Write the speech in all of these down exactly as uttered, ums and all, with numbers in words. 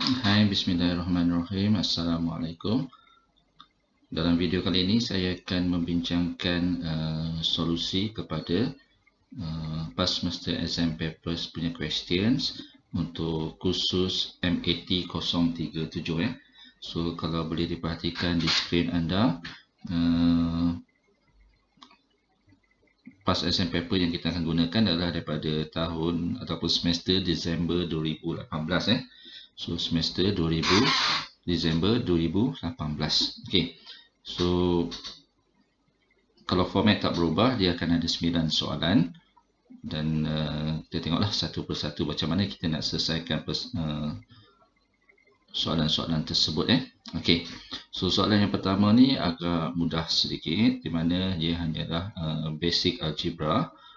Hai, bismillahirrahmanirrahim. Assalamualaikum. Dalam video kali ini saya akan membincangkan uh, solusi kepada uh, Past Semester Exam Papers punya questions untuk kursus M A T kosong tiga tujuh ya. So kalau boleh diperhatikan di skrin anda, uh, Past Exam Paper yang kita akan gunakan adalah daripada tahun ataupun semester Disember dua ribu lapan belas ya. So semester dua ribu Disember dua ribu lapan belas. Okey. So kalau format tak berubah, dia akan ada sembilan soalan dan uh, kita tengoklah satu persatu macam mana kita nak selesaikan uh, soalan-soalan tersebut eh. Okey. So soalan yang pertama ni agak mudah sedikit di mana dia hanyalah uh, basic algebra.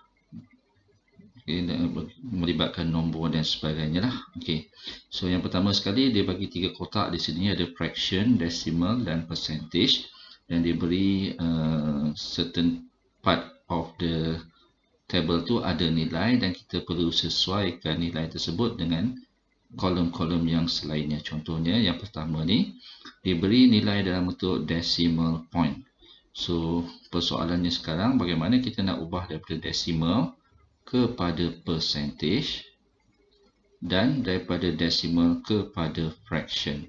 Okay, melibatkan nombor dan sebagainya lah. Okay. So yang pertama sekali dia bagi tiga kotak di sini, ada fraction, decimal dan percentage, dan diberi uh, certain part of the table tu ada nilai dan kita perlu sesuaikan nilai tersebut dengan kolom-kolom yang selainnya. Contohnya yang pertama ni diberi nilai dalam bentuk decimal point. So persoalannya sekarang bagaimana kita nak ubah daripada decimal kepada percentage dan daripada decimal kepada fraction.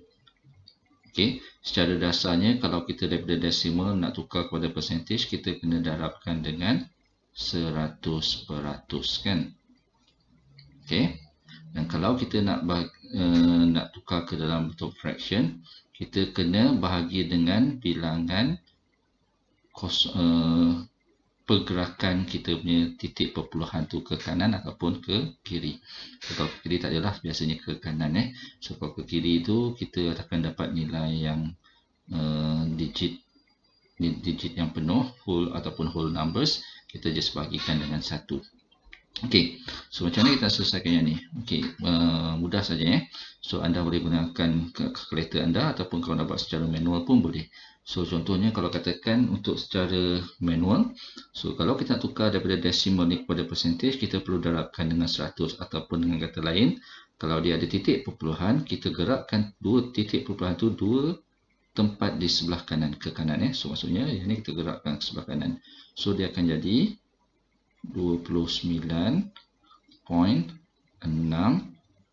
Okey, secara dasarnya kalau kita daripada decimal nak tukar kepada percentage, kita kena darabkan dengan seratus peratus kan. Okey. Dan kalau kita nak bagi, uh, nak tukar ke dalam bentuk fraction, kita kena bahagi dengan bilangan kos, uh, pergerakan kita punya titik perpuluhan tu ke kanan ataupun ke kiri. So, kalau ke kiri tak adalah, biasanya ke kanan eh. So kalau ke kiri tu kita akan dapat nilai yang uh, digit digit yang penuh, whole ataupun whole numbers, kita just bagikan dengan satu. Okey, so macam mana kita selesaikan yang ni? Okey, uh, mudah saja eh. So anda boleh gunakan kalkulator anda ataupun kalau nak buat secara manual pun boleh. So contohnya kalau katakan untuk secara manual, so kalau kita nak tukar daripada decimal ni kepada percentage, kita perlu darabkan dengan seratus ataupun dengan kata lain, kalau dia ada titik perpuluhan, kita gerakkan dua titik perpuluhan tu dua tempat di sebelah kanan ke kanan eh. So maksudnya yang ni kita gerakkan ke sebelah kanan. So dia akan jadi dua puluh sembilan perpuluhan enam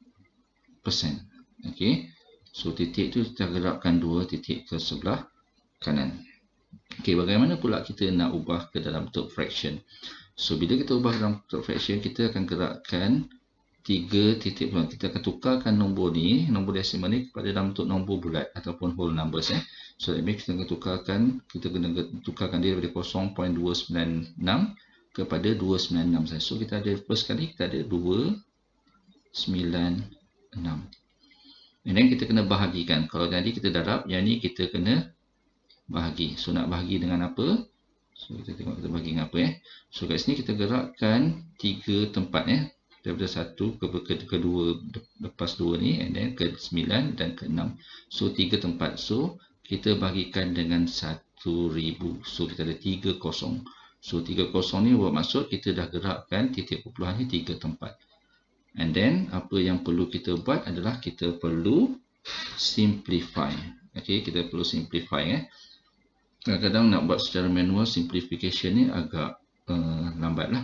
peratus. Okey. So titik tu kita gerakkan dua titik ke sebelah kanan. Okey, bagaimana pula kita nak ubah ke dalam bentuk fraction? So bila kita ubah dalam bentuk fraction, kita akan gerakkan tiga titik bulat. Kita akan tukarkan nombor ni, nombor desimal ni kepada dalam bentuk nombor bulat ataupun whole numbers eh. So that means kita akan tukarkan, kita kena tukarkan dia daripada kosong perpuluhan dua sembilan enam kepada dua sembilan enam saja. So kita ada first kali kita ada dua sembilan enam. And then kita kena bahagikan. Kalau tadi kita darab, yang ni kita kena bahagi. So nak bahagi dengan apa? So kita tengok kita bahagi dengan apa eh. So kat sini kita gerakkan tiga tempat eh. Daripada satu ke, ke kedua lepas dua ni, and then ke sembilan dan ke enam. So tiga tempat. So kita bahagikan dengan satu ribu. So kita ada tiga kosong. So tiga kosong ni bermaksud kita dah gerakkan titik perpuluhan ni tiga tempat. And then apa yang perlu kita buat adalah kita perlu simplify. Okey, kita perlu simplify eh. Kadang-kadang nak buat secara manual, simplification ni agak uh, lambat lah.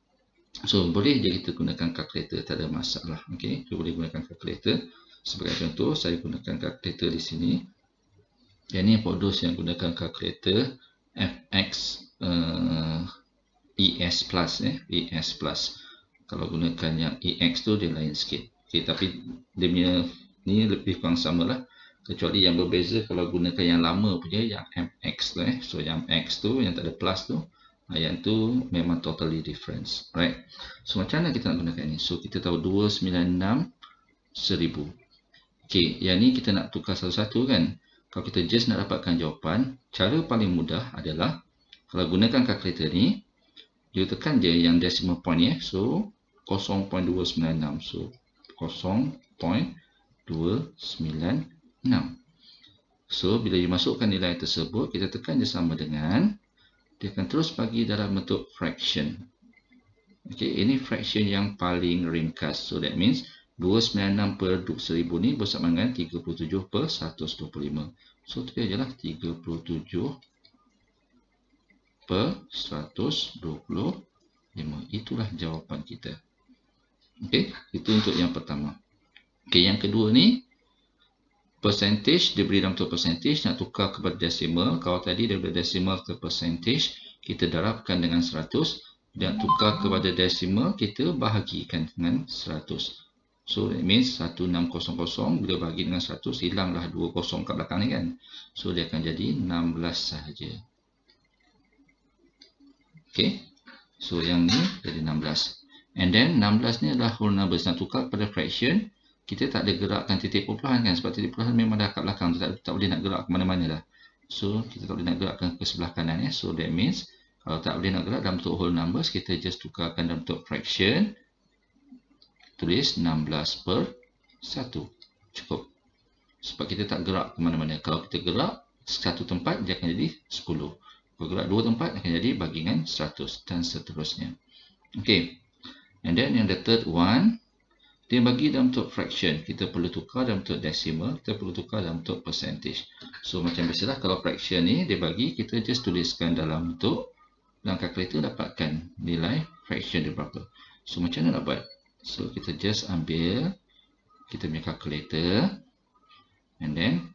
So boleh je kita gunakan calculator, tak ada masalah. Okey, kita boleh gunakan calculator. Sebagai contoh, saya gunakan calculator di sini. Yang ni for those yang gunakan calculator F X uh, E S plus eh, E S plus. Kalau gunakan yang E X tu dia lain sikit. Okey, tapi dia punya ni lebih kurang sama lah. Kecuali yang berbeza kalau gunakan yang lama punya, yang M X tu eh. So yang X tu, yang tak ada plus tu, yang tu memang totally different. Right. So macam mana kita nak gunakan ni? So kita tahu dua sembilan enam seribu. Okey, yang ni kita nak tukar satu-satu kan. Kalau kita just nak dapatkan jawapan, cara paling mudah adalah kalau gunakan kalkulator ni, dia tekan je yang decimal point ni eh. So kosong perpuluhan dua sembilan enam. So kosong perpuluhan dua sembilan enam. So bila dimasukkan nilai tersebut, kita tekan je sama dengan, dia akan terus bagi dalam bentuk fraction. Okey, ini fraction yang paling ringkas. So that means dua ratus sembilan puluh enam per seribu ni bersama dengan tiga puluh tujuh per seratus dua puluh lima. So, tu je lah tiga puluh tujuh per seratus dua puluh lima. Itulah jawapan kita. Okey, itu untuk yang pertama. Okey, yang kedua ni, percentage, dia beri dalam bentuk percentage, nak tukar kepada decimal. Kalau tadi daripada decimal ke percentage, kita darabkan dengan seratus. Dan tukar kepada decimal, kita bahagikan dengan seratus. So, that means seribu enam ratus bila bagi dengan seratus, hilanglah dua kosong kat belakang ni kan. So, dia akan jadi enam belas sahaja. Okay. So, yang ni jadi enam belas. And then, enam belas ni adalah whole numbers. Nak tukar kepada fraction, kita tak ada gerakkan titik perpuluhan kan. Sebab titik perpuluhan memang dah kat belakang. Tak, tak boleh nak gerak ke mana-mana dah. So, kita tak boleh nak gerakkan ke sebelah kanan. Ya. So, that means, kalau tak boleh nak gerak dalam bentuk whole numbers, kita just tukarkan dalam bentuk fraction. Tulis enam belas per satu. Cukup. Sebab kita tak gerak ke mana-mana. Kalau kita gerak satu tempat, dia akan jadi sepuluh. Kalau gerak dua tempat, akan jadi bagingan seratus. Dan seterusnya. Okay. And then yang the third one, dia bagi dalam bentuk fraction. Kita perlu tukar dalam bentuk decimal. Kita perlu tukar dalam bentuk percentage. So macam biasalah, kalau fraction ni dia bagi, kita just tuliskan dalam bentuk, dalam kalkulator dapatkan nilai fraction dia berapa. So macam mana nak buat? So, kita just ambil kita punya calculator and then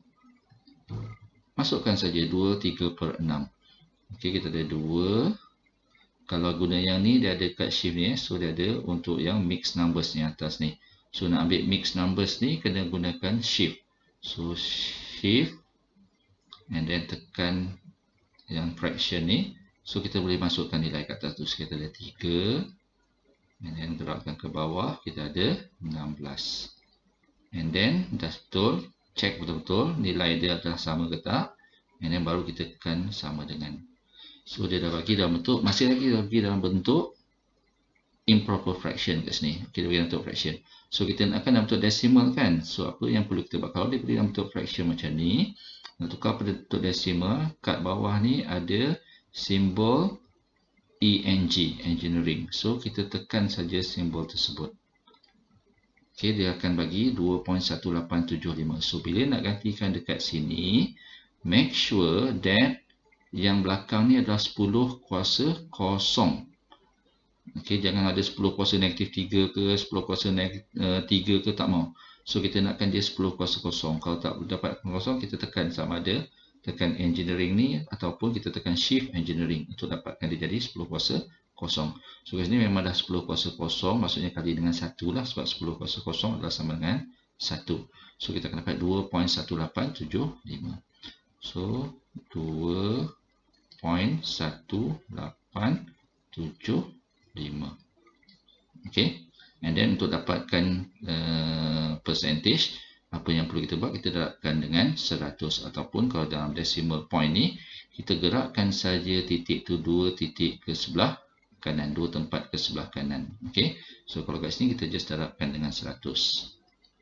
masukkan saja dua, tiga per enam. Ok, kita ada dua. Kalau guna yang ni, dia ada kat shift ni. So, dia ada untuk yang mixed numbers ni atas ni. So, nak ambil mixed numbers ni, kena gunakan shift. So, shift and then tekan yang fraction ni. So, kita boleh masukkan nilai kat atas tu. So, kita ada tiga. And then gerakkan ke bawah, kita ada enam belas. And then dah betul, check betul-betul nilai dia adalah sama ke tak. And then baru kita tekan sama dengan. So dia dah bagi dalam bentuk, masih lagi dah bagi dalam bentuk improper fraction kat sini. Kita bagi dalam bentuk fraction. So kita nakkan dalam bentuk decimal kan. So apa yang perlu kita buat? Kalau dia beri dalam bentuk fraction macam ni, nak tukar pada bentuk decimal, kat bawah ni ada simbol E N G, engineering. So, kita tekan saja simbol tersebut. Okay, dia akan bagi dua perpuluhan satu lapan tujuh lima. So, bila nak gantikan dekat sini, make sure that yang belakang ni adalah sepuluh kuasa kosong. Okay, jangan ada sepuluh kuasa negatif tiga ke, sepuluh kuasa negatif tiga ke, tak mau. So, kita nakkan dia sepuluh kuasa kosong. Kalau tak dapat kosong, kita tekan sama ada tekan engineering ni ataupun kita tekan shift engineering untuk dapatkan dia jadi sepuluh kuasa kosong. So kat sini memang dah sepuluh kuasa kosong, maksudnya kali dengan satu lah, sebab sepuluh kuasa kosong adalah sama dengan satu. So kita akan dapat dua perpuluhan satu lapan tujuh lima. So dua perpuluhan satu lapan tujuh lima. Okay. And then untuk dapatkan uh, percentage, apa yang perlu kita buat, kita gerakkan dengan seratus. Ataupun kalau dalam decimal point ni, kita gerakkan saja titik tu dua titik ke sebelah kanan, dua tempat ke sebelah kanan. Okay. So kalau kat sini, kita just darabkan dengan seratus.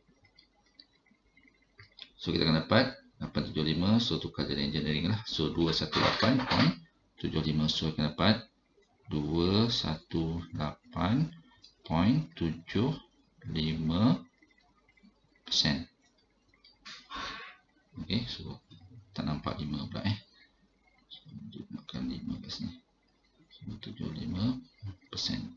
So kita akan dapat lapan tujuh lima. So tukar jadi engineering lah. So dua satu lapan perpuluhan tujuh lima. So kita dapat dua satu lapan perpuluhan tujuh lima persen. Okay, so tak nampak lima pula eh. So, makan lima kat sini. So, tujuh puluh lima persen.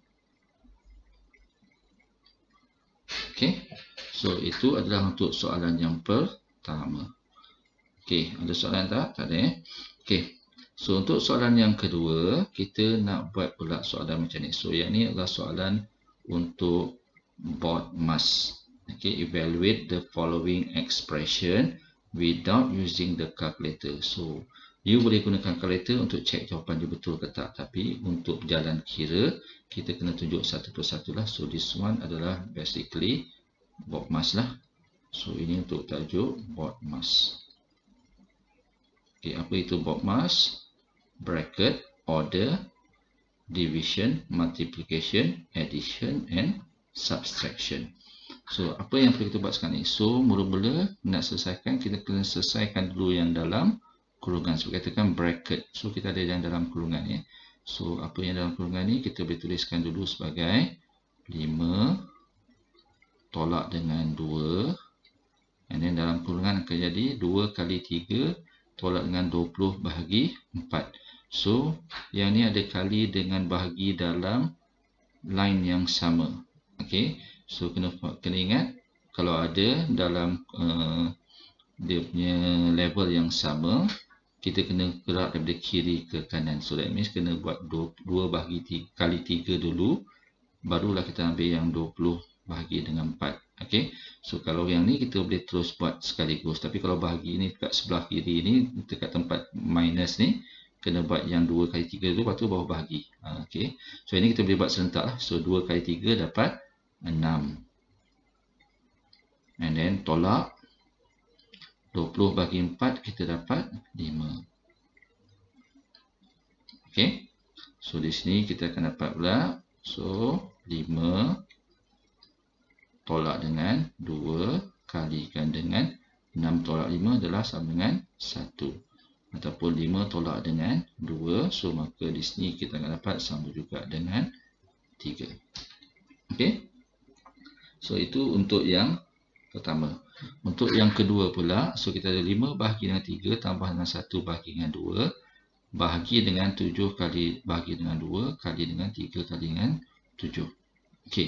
Okay, so itu adalah untuk soalan yang pertama. Okay, ada soalan tak? Tak ada eh. Okay, so untuk soalan yang kedua, kita nak buat pula soalan macam ni. So yang ni adalah soalan untuk BODMAS. Okay, evaluate the following expression without using the calculator. So, you boleh gunakan calculator untuk cek jawapan dia betul ke tak. Tapi, untuk berjalan kira, kita kena tunjuk satu persatu lah. So, this one adalah basically BODMAS lah. So, ini untuk tajuk BODMAS. Okay, apa itu BODMAS? Bracket, order, division, multiplication, addition, and subtraction. So, apa yang perlu kita buat sekarang ni? So, mula-mula nak selesaikan, kita kena selesaikan dulu yang dalam kurungan. So, katakan bracket. So, kita ada yang dalam kurungan ya. So, apa yang dalam kurungan ni, kita boleh tuliskan dulu sebagai lima tolak dengan dua. And then dalam kurungan akan jadi dua kali tiga tolak dengan dua puluh bahagi empat. So, yang ni ada kali dengan bahagi dalam line yang sama. Okay. So, kena, kena ingat kalau ada dalam uh, dia punya level yang sama, kita kena gerak daripada kiri ke kanan. So, that means kena buat dua bahagi tiga, kali tiga dulu. Barulah kita ambil yang dua puluh bahagi dengan empat. Okay. So, kalau yang ni kita boleh terus buat sekaligus. Tapi kalau bahagi ni dekat sebelah kiri ni, dekat tempat minus ni, kena buat yang dua kali tiga dulu, lepas tu baru bahagi. Okay. So, ini kita boleh buat serentak lah. So, dua kali tiga dapat enam. And then tolak. dua puluh bagi empat, kita dapat lima. Okay. So, di sini kita akan dapat pula. So, lima tolak dengan dua kalikan dengan enam tolak lima adalah sama dengan satu. Ataupun lima tolak dengan dua. So, maka di sini kita akan dapat sama juga dengan tiga. Okay. So, itu untuk yang pertama. Untuk yang kedua pula, so kita ada lima bahagi dengan tiga tambah dengan satu bahagi dengan dua. Bahagi dengan tujuh kali bahagi dengan dua kali dengan tiga kali dengan tujuh. Okay.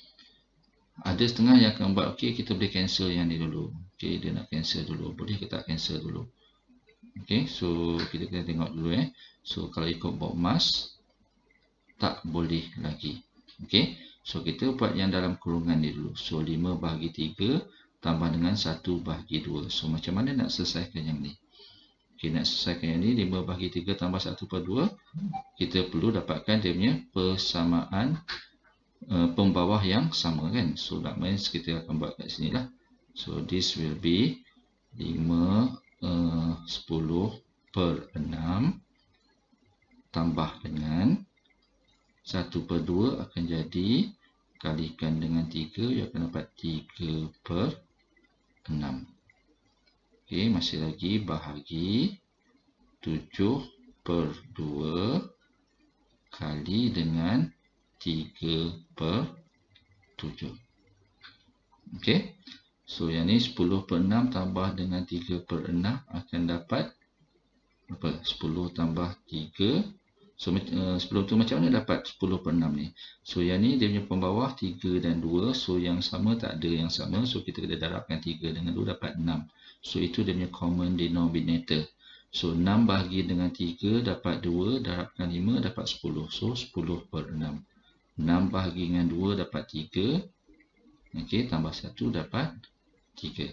Ada setengah yang akan buat, okay, kita boleh cancel yang ni dulu. Okay, dia nak cancel dulu. Boleh kita cancel dulu. Okay, so kita kena tengok dulu eh. So, kalau ikut box mas, tak boleh lagi. Okay, so kita buat yang dalam kurungan ni dulu. So, lima bahagi tiga tambah dengan satu bahagi dua. So, macam mana nak selesaikan yang ni? Okay, nak selesaikan yang ni, lima bahagi tiga tambah satu per dua. Kita perlu dapatkan dia punya persamaan uh, pembawah yang sama kan. So, that means kita akan buat kat sini lah. So, this will be lima, uh, sepuluh per enam tambah dengan satu per dua akan jadi kalikan dengan tiga, ia akan dapat tiga per enam. Okey, masih lagi bahagi tujuh per dua kali dengan tiga per tujuh. Okey. So, yang ni sepuluh per enam tambah dengan tiga per enam akan dapat apa? sepuluh tambah tiga. So, uh, sepuluh tu macam mana dapat sepuluh per enam ni? So, yang ni dia punya pembawah tiga dan dua. So, yang sama tak ada yang sama. So, kita kena darabkan tiga dengan dua dapat enam. So, itu dia punya common denominator. So, enam bahagi dengan tiga dapat dua. Darabkan lima dapat sepuluh. So, sepuluh per enam. enam bahagi dengan dua dapat tiga. Okey, tambah satu dapat tiga.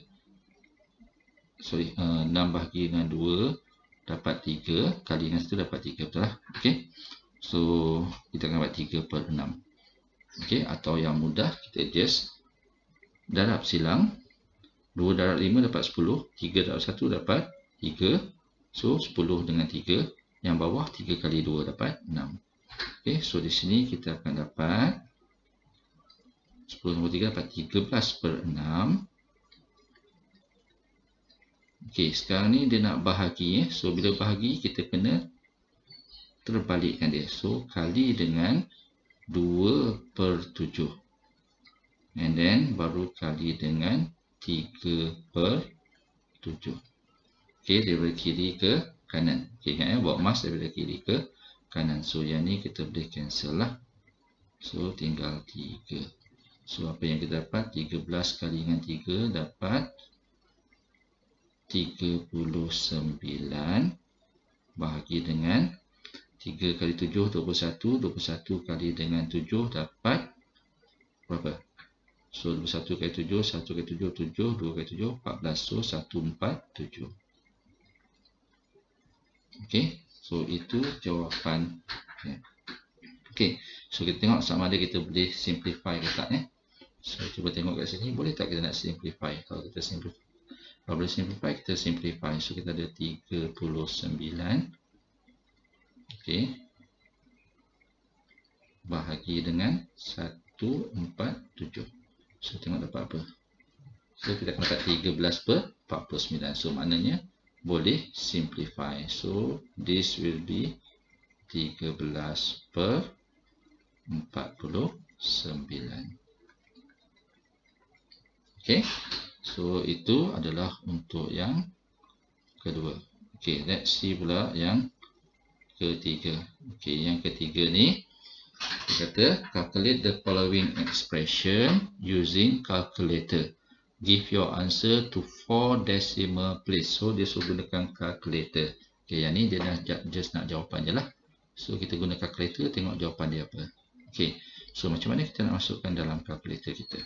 Sorry, uh, enam bahagi dengan dua dapat tiga, kali dengan satu dapat tiga, betul lah. Okey. So, kita akan dapat tiga per enam. Okey, atau yang mudah, kita just darab silang. dua darab lima dapat sepuluh, tiga darab satu dapat tiga. So, sepuluh dengan tiga. Yang bawah, tiga kali dua dapat enam. Okey, so di sini kita akan dapat sepuluh tambah tiga dapat tiga belas per enam. Okey, sekarang ni dia nak bahagi. Eh. So, bila bahagi, kita kena terbalikkan dia. So, kali dengan dua per tujuh. And then, baru kali dengan tiga per tujuh. Okey, daripada kiri ke kanan. Okey, ingat ya, bawa mas daripada kiri ke kanan. So, yang ni kita boleh cancel lah. So, tinggal tiga. So, apa yang kita dapat? tiga belas kali dengan tiga dapat tiga puluh sembilan bahagi dengan tiga kali tujuh, dua puluh satu. dua puluh satu kali dengan tujuh dapat berapa? So, dua puluh satu kali tujuh, satu kali tujuh, tujuh, dua kali tujuh, empat belas. So, seratus empat puluh tujuh. Okey, so itu jawapan. Okey, so kita tengok sama ada kita boleh simplify ke tak. Eh? So, cuba tengok kat sini, boleh tak kita nak simplify? Kalau kita simplify, kalau boleh simplify, kita simplify. So, kita ada tiga puluh sembilan. Okey. Bahagi dengan seratus empat puluh tujuh. So, tengok dapat apa. So, kita akan dapat tiga belas per empat puluh sembilan. So, maknanya boleh simplify. So, this will be tiga belas per empat puluh sembilan. Okay, so itu adalah untuk yang kedua. Okay, let's see pula yang ketiga. Okay, yang ketiga ni dia kata calculate the following expression using calculator. Give your answer to four decimal place. So dia suruh gunakan calculator. Okay, yang ni dia nak just nak jawapan je lah. So kita guna calculator, tengok jawapan dia apa. Okay, so macam mana kita nak masukkan dalam calculator kita.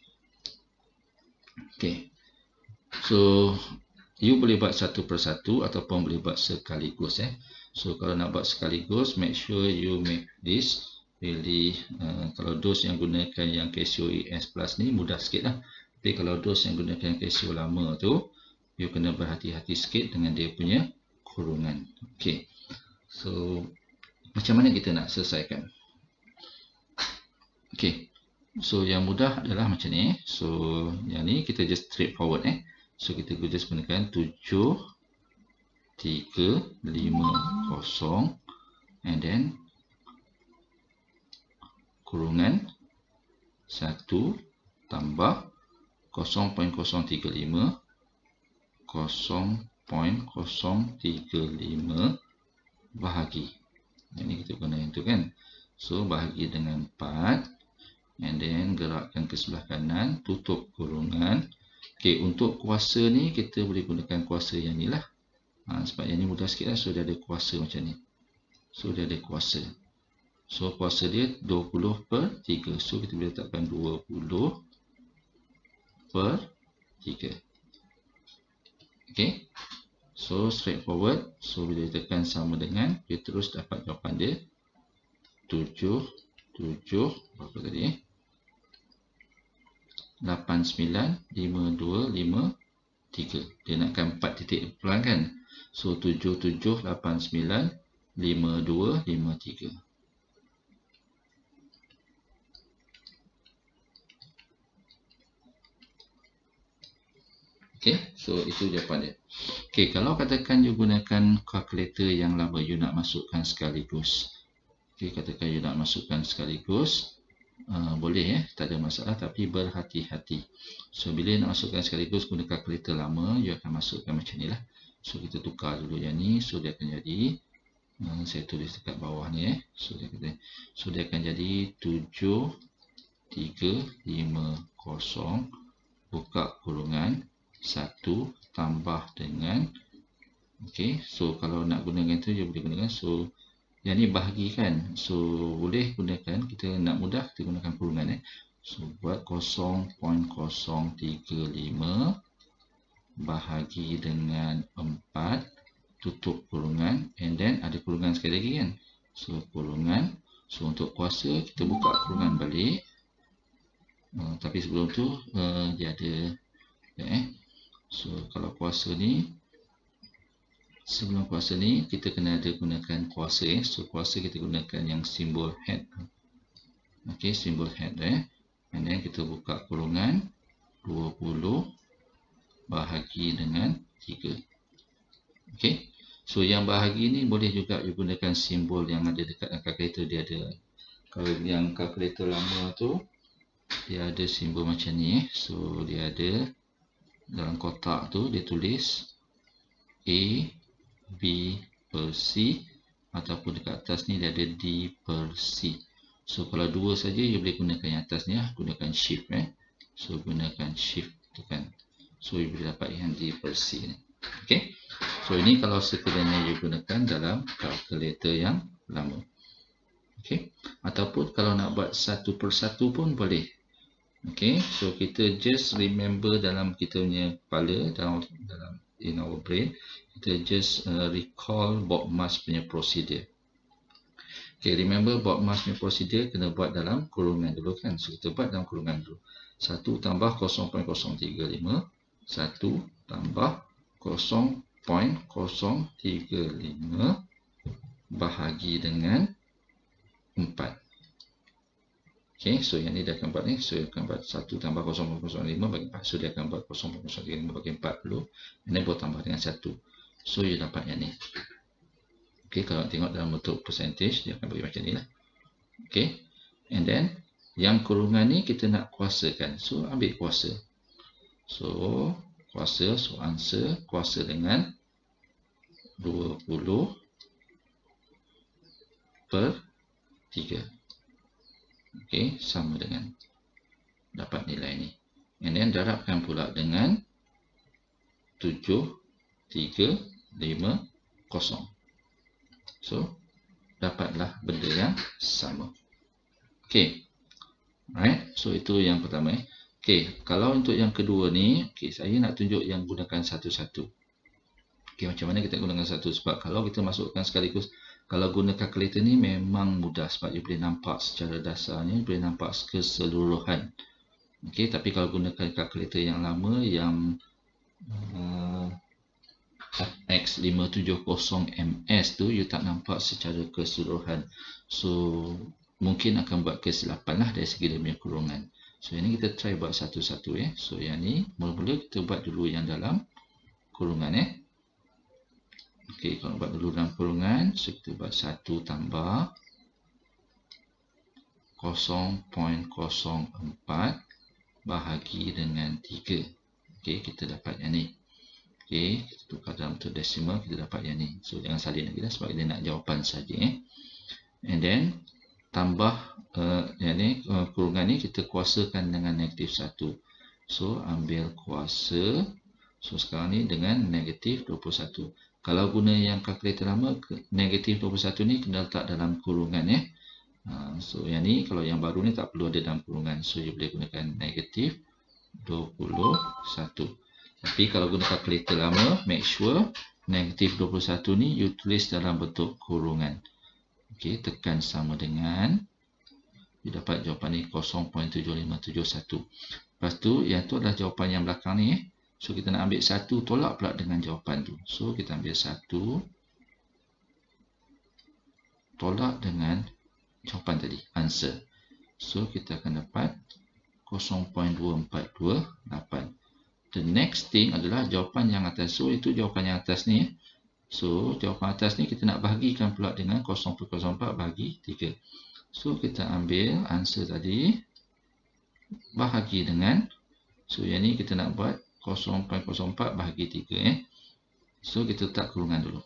Okay, so you boleh buat satu persatu ataupun boleh buat sekaligus eh. So kalau nak buat sekaligus, make sure you make this really uh, kalau dos yang gunakan yang Casio E S Plus ni mudah sikit lah. Tapi kalau dos yang gunakan Casio lama tu, you kena berhati-hati sikit dengan dia punya kurungan. Okay, so macam mana kita nak selesaikan? Okay, so yang mudah adalah macam ni. So yang ni kita just straightforward eh. So kita just gunakan tujuh tiga lima kosong and then kurungan satu tambah kosong perpuluhan kosong tiga lima kosong perpuluhan kosong tiga lima bahagi. Ini kita guna yang tu kan. So bahagi dengan empat and then gerakkan ke sebelah kanan, tutup kurungan. Okay, untuk kuasa ni kita boleh gunakan kuasa yang ni lah. Ha, sebab yang ni mudah sikit lah. So dia ada kuasa macam ni. So dia ada kuasa. So kuasa dia dua puluh per tiga. So kita boleh letakkan dua puluh per tiga. Okay. So straightforward. So bila ditekan sama dengan, dia terus dapat jawapan dia tujuh, tujuh, berapa tadi eh? lapan sembilan, lima dua, lima tiga. Dia nakkan empat titik pulang kan. So tujuh, tujuh, lapan sembilan, lima dua, lima tiga. Okay, so itu jawapan dia. Okay, kalau katakan you gunakan calculator yang lama, you nak masukkan sekaligus. Okay, katakan you nak masukkan sekaligus. Uh, boleh eh, tak ada masalah, tapi berhati-hati. So bila nak masukkan sekaligus guna kalkulator lama, you akan masukkan macam ni lah. So kita tukar dulu yang ni. So dia akan jadi uh, saya tulis dekat bawah ni eh. So dia, kata, so dia akan jadi tujuh tiga lima kosong buka kurungan satu tambah dengan okey. So kalau nak gunakan tu, you boleh gunakan. So yang ni bahagi kan. So boleh gunakan, kita nak mudah kita gunakan kurungan eh. So buat kosong perpuluhan kosong tiga lima bahagi dengan empat, tutup kurungan and then ada kurungan sekali lagi kan. So kurungan. So untuk kuasa kita buka kurungan balik. Uh, tapi sebelum tu uh, dia ada eh. So kalau kuasa ni, sebelum kuasa ni kita kena ada gunakan kuasa eh. So kuasa kita gunakan yang simbol head. Okey, simbol head eh. And then kita buka kurungan dua puluh bahagi dengan tiga. Okey. So yang bahagi ni boleh juga you gunakan simbol yang ada dekat kalkulator. Dia ada, kalau yang kalkulator lama tu dia ada simbol macam ni eh. So dia ada dalam kotak tu dia tulis A B per C, ataupun dekat atas ni dia ada D per C. So kalau dua saja you boleh gunakan yang atas ni lah, gunakan shift eh. So gunakan shift tekan. So you boleh dapat yang D per C ni. Okay. So ini kalau sekiranya you gunakan dalam kalkulator yang lama. Okay. Ataupun kalau nak buat satu persatu pun boleh. Okay. So kita just remember dalam kita punya kepala, dalam, dalam in our brain, kita just uh, recall BODMAS punya procedure. Okay, remember BODMAS punya procedure kena buat dalam kurungan dulu kan. So kita buat dalam kurungan dulu. satu tambah kosong perpuluhan kosong tiga lima, satu tambah kosong perpuluhan kosong tiga lima bahagi dengan empat. Okay, so yang ni dia akan buat ni. So dia akan buat satu tambah kosong perpuluhan kosong lima bagi empat. So dia akan buat kosong perpuluhan kosong tiga lima bagi empat puluh. And then buat tambah dengan satu. So you dapat yang ni. Okay, kalau tengok dalam bentuk percentage, dia akan bagi macam ni lah. Okay, and then yang kurungan ni kita nak kuasakan. So ambil kuasa. So, kuasa, so answer, kuasa dengan dua puluh per tiga. Okey, sama dengan dapat nilai ni. And then darabkan pula dengan tujuh tiga lima kosong. So, dapatlah benda yang sama. Okey. Alright, so itu yang pertama. Eh. Okey, kalau untuk yang kedua ni, okay, saya nak tunjuk yang gunakan satu-satu. Okey, macam mana kita gunakan satu? Sebab kalau kita masukkan sekaligus, kalau guna kalkulator ni memang mudah sebab you boleh nampak secara dasarnya, boleh nampak keseluruhan. Okey, tapi kalau gunakan kalkulator yang lama yang uh, F X lima tujuh kosong M S tu, you tak nampak secara keseluruhan. So, mungkin akan buat kesilapan lah dari segi dia punya kurungan. So, yang ni kita try buat satu-satu eh. So, yang ni mula-mula kita buat dulu yang dalam kurungan eh. Okey, kalau buat dulu dalam kurungan, so kita buat satu tambah kosong perpuluhan kosong empat bahagi dengan tiga. Okey, kita dapat yang ni. Okey, kita tukar dalam bentuk desimal, kita dapat yang ni. So, jangan salin lagi lah sebab kita nak jawapan saja eh. And then, tambah uh, yang ni, uh, kurungan ni kita kuasakan dengan negatif satu. So, ambil kuasa. So, sekarang ni dengan negatif dua puluh satu. Kalau guna yang kalkulator lama, negatif dua puluh satu ni kena letak dalam kurungan ya. Uh, so, yang ni, kalau yang baru ni tak perlu ada dalam kurungan. So, you boleh gunakan negatif dua puluh satu. Tapi kalau guna kalkulator lama, make sure negatif dua puluh satu ni you tulis dalam bentuk kurungan. Okey, tekan sama dengan, you dapat jawapan ni kosong perpuluhan tujuh lima tujuh satu. Lepas tu, yang tu adalah jawapan yang belakang ni eh. So, kita nak ambil satu, tolak pula dengan jawapan tu. So, kita ambil satu, tolak dengan jawapan tadi, answer. So, kita akan dapat kosong perpuluhan dua empat dua lapan. The next thing adalah jawapan yang atas. So, itu jawapan yang atas ni eh. So, jawapan atas ni kita nak bahagikan pula dengan kosong perpuluhan kosong empat bahagi tiga. So, kita ambil answer tadi, bahagi dengan, so yang ni kita nak buat kosong perpuluhan kosong empat bahagi tiga eh. So, kita letak kurungan dulu.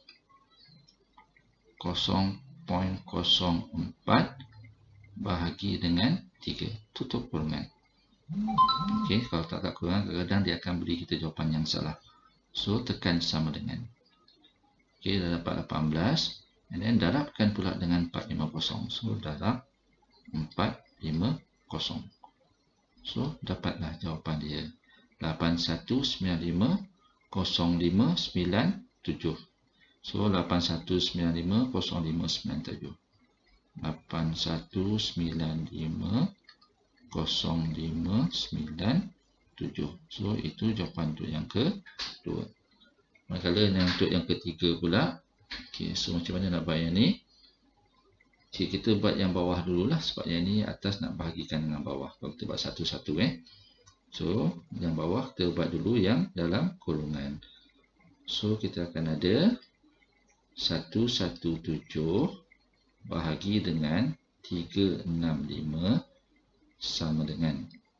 kosong perpuluhan kosong empat bahagi dengan tiga. Tutup kurungan. Okey, kalau tak tak kurungan, kadang-kadang dia akan beri kita jawapan yang salah. So, tekan sama dengan. Okey, dah dapat lapan belas. And then, darabkan pula dengan empat lima kosong. So, darab empat lima kosong. So, dapatlah jawapan dia. lapan satu sembilan lima kosong lima sembilan tujuh. So, lapan satu sembilan lima kosong lima sembilan tujuh. lapan satu sembilan lima kosong lima sembilan tujuh. So, itu jawapan untuk yang kedua. Manakala untuk yang ketiga pula, okay, so macam mana nak buat yang ni? Okay, kita buat yang bawah dululah sebab yang ni atas nak bahagikan dengan bawah. Kalau kita buat satu-satu eh. So, yang bawah kita buat dulu yang dalam kurungan. So, kita akan ada seratus tujuh bahagi dengan tiga enam lima sama dengan.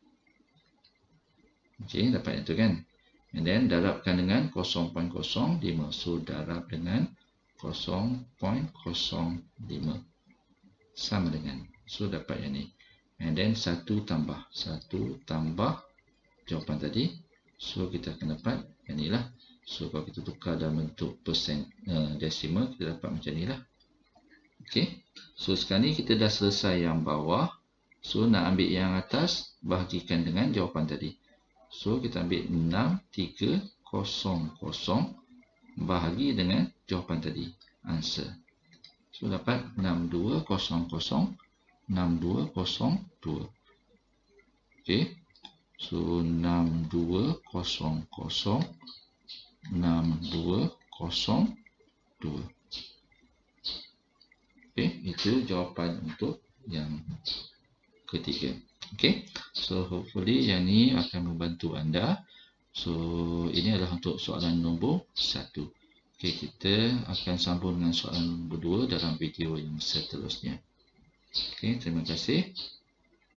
Okey, dapat itu kan? And then, darabkan dengan kosong perpuluhan kosong lima. So, darab dengan kosong perpuluhan kosong lima. Sama dengan. So, dapat yang ni. And then, satu tambah. satu tambah jawapan tadi. So, kita akan dapat yang ni lah. So, kalau kita tukar dalam bentuk persen uh, desimal, kita dapat macam ni lah. Okay. So, sekarang ni kita dah selesai yang bawah. So, nak ambil yang atas, bahagikan dengan jawapan tadi. So, kita ambil enam tiga kosong kosong bahagi dengan jawapan tadi. Answer. So, dapat enam dua kosong kosong enam dua kosong dua. Okay. So, enam dua kosong kosong enam dua kosong dua. Okay. Itu jawapan untuk yang ketiga. Okay. So, hopefully yang ni akan membantu anda. So, ini adalah untuk soalan nombor satu. Okay, kita akan sambung dengan soalan nombor dua dalam video yang seterusnya. Okay, terima kasih.